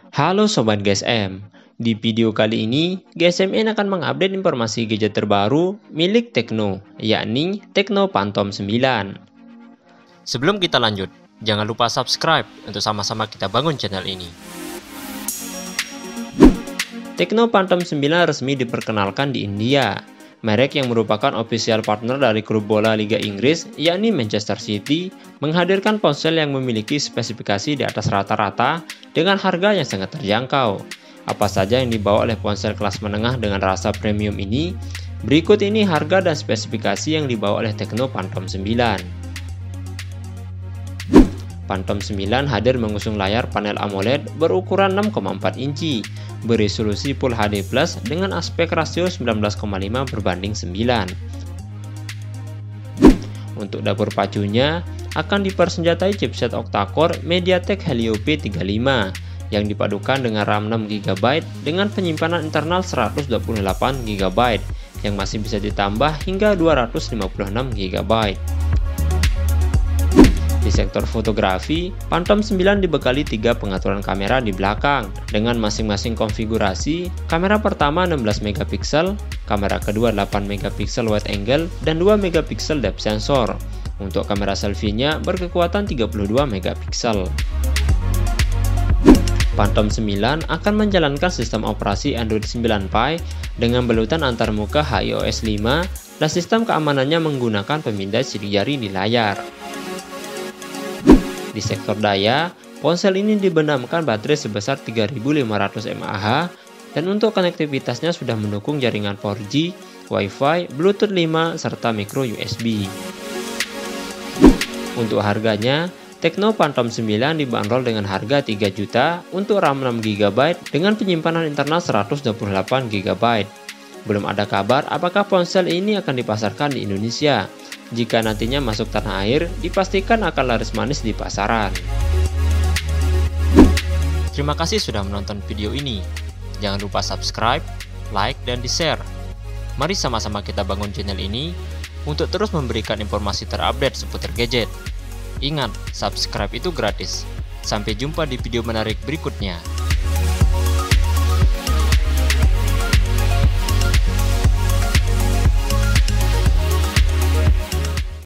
Halo Sobat GSM, di video kali ini GSMN akan mengupdate informasi gadget terbaru milik Tecno, yakni Tecno Phantom 9. Sebelum kita lanjut, jangan lupa subscribe untuk sama-sama kita bangun channel ini. Tecno Phantom 9 resmi diperkenalkan di India. Merek yang merupakan official partner dari klub bola Liga Inggris, yakni Manchester City, menghadirkan ponsel yang memiliki spesifikasi di atas rata-rata dengan harga yang sangat terjangkau. Apa saja yang dibawa oleh ponsel kelas menengah dengan rasa premium ini? Berikut ini harga dan spesifikasi yang dibawa oleh Tecno Phantom 9. Phantom 9 hadir mengusung layar panel AMOLED berukuran 6,4 inci, beresolusi Full HD Plus dengan aspek rasio 19,5/9. Untuk dapur pacunya akan dipersenjatai chipset octa-core MediaTek Helio P35 yang dipadukan dengan RAM 6GB dengan penyimpanan internal 128GB yang masih bisa ditambah hingga 256GB. Di sektor fotografi, Phantom 9 dibekali 3 pengaturan kamera di belakang dengan masing-masing konfigurasi. Kamera pertama 16MP, kamera kedua 8MP wide angle dan 2MP depth sensor. Untuk kamera selfie-nya berkekuatan 32MP. Phantom 9 akan menjalankan sistem operasi Android 9 Pie dengan belutan antarmuka HiOS 5 dan sistem keamanannya menggunakan pemindai sidik jari di layar. Di sektor daya, ponsel ini dibenamkan baterai sebesar 3500 mAh dan untuk konektivitasnya sudah mendukung jaringan 4G, Wi-Fi, Bluetooth 5, serta micro USB. Untuk harganya, Tecno Phantom 9 dibanderol dengan harga 3 juta untuk RAM 6GB dengan penyimpanan internal 128GB. Belum ada kabar apakah ponsel ini akan dipasarkan di Indonesia. Jika nantinya masuk tanah air, dipastikan akan laris manis di pasaran. Terima kasih sudah menonton video ini. Jangan lupa subscribe, like, dan di-share. Mari sama-sama kita bangun channel ini untuk terus memberikan informasi terupdate seputar gadget. Ingat, subscribe itu gratis. Sampai jumpa di video menarik berikutnya.